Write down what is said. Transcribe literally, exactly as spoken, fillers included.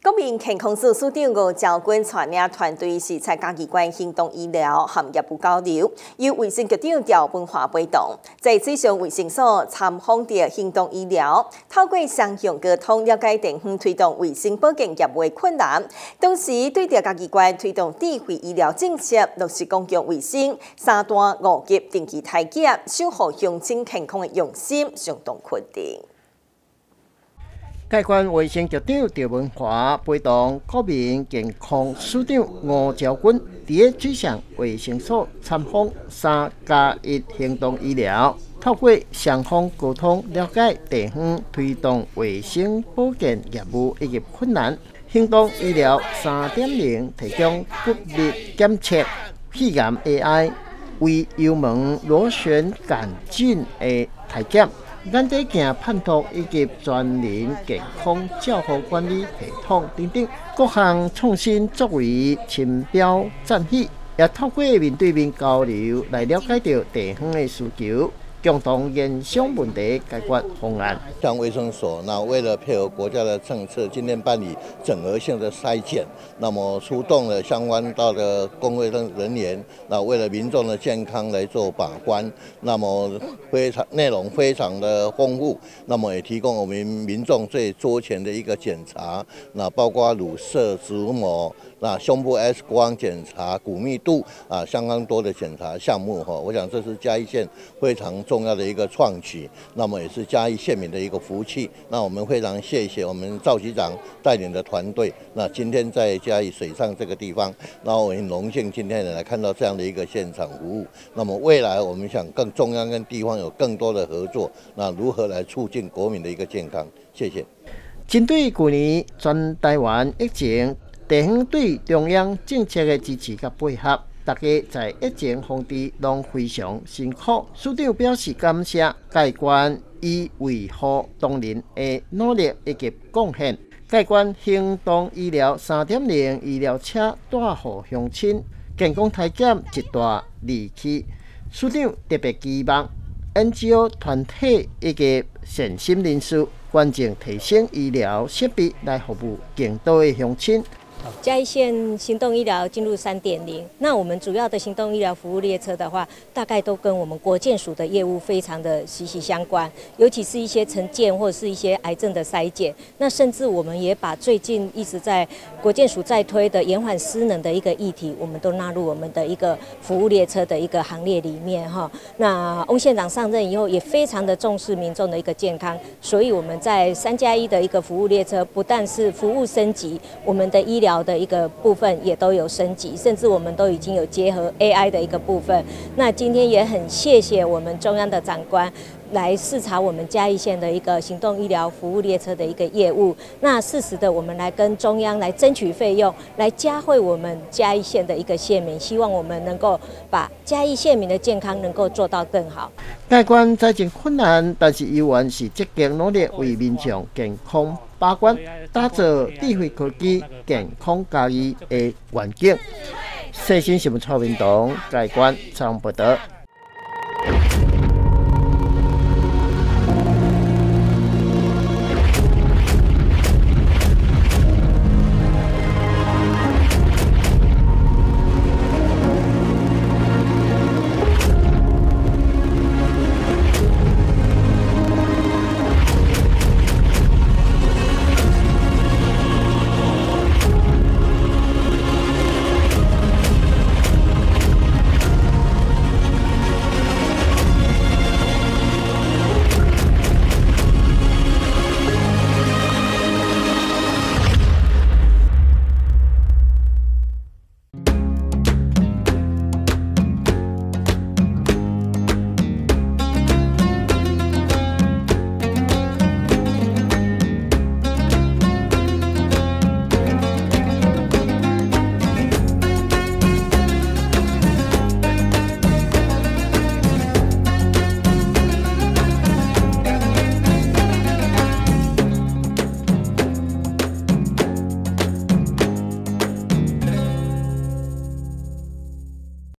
国民健康署署长吴昭君带领团队是蔡家机关行动医疗和业务交流，由卫生局长赵文华陪同，在水上卫生所参访着行动医疗，透过双向沟通了解地方推动卫生保健业务的困难，同时对着家机关推动智慧医疗政策、落实公共卫生、三大五级定期体检、守护乡亲健康的用心相当肯定。 台关卫生局长赵文华陪同国民健康署长吴昭君，伫个水上卫生所参访三加一行动医疗，透过双方沟通了解地方推动卫生保健业务以及困难。行动医疗三点零提供骨密检测、肺癌 A I、胃幽门螺旋杆菌的体检。眼底镜判读以及专人健康照护管理系统等等各项创新作为深表赞许，也透过面对面交流来了解到地方的需求，共同研商问题解决方案。 像卫生所，那为了配合国家的政策，今天办理整合性的筛检，那么出动了相关到的公卫生人员，那为了民众的健康来做把关，那么非常内容非常的丰富，那么也提供我们民众最周全的一个检查，那包括乳色、子膜。那胸部 X 光检查、骨密度啊，相当多的检查项目哈，我想这是嘉义县非常重要的一个创举，那么也是嘉义县民的一个福气。那我们非常谢谢我们赵局长带领的团队。那今天在嘉义水上这个地方，那我很荣幸今天来看到这样的一个现场服务。那么未来我们想更中央跟地方有更多的合作，那如何来促进国民的一个健康？谢谢。 针对去年全台湾疫情。地方对中央政策的支持和配合，大家在疫情防治拢非常辛苦。署长表示感谢该关以维护同仁的努力以及贡献。该关行动医疗三点零医疗车带予乡亲健康体检一大利器。署长特别期望 N G O 团体以及善心人士关键提升医疗设备来服务更多的乡亲。 嘉义县行动医疗进入三点零，那我们主要的行动医疗服务列车的话，大概都跟我们国健署的业务非常的息息相关，尤其是一些承建或者是一些癌症的筛检，那甚至我们也把最近一直在国健署在推的延缓失能的一个议题，我们都纳入我们的一个服务列车的一个行列里面哈。那翁县长上任以后，也非常的重视民众的一个健康，所以我们在三加一的一个服务列车，不但是服务升级，我们的医疗的一个部分也都有升级，甚至我们都已经有结合 A I 的一个部分。那今天也很谢谢我们中央的长官来视察我们嘉义县的一个行动医疗服务列车的一个业务。那适时的我们来跟中央来争取费用，来嘉惠我们嘉义县的一个县民，希望我们能够把嘉义县民的健康能够做到更好。 该关财政困难，但是依然是积极努力为民众健康把关，打造智慧科技健康嘉义的环境。细心新闻蔡文东，该关张报道。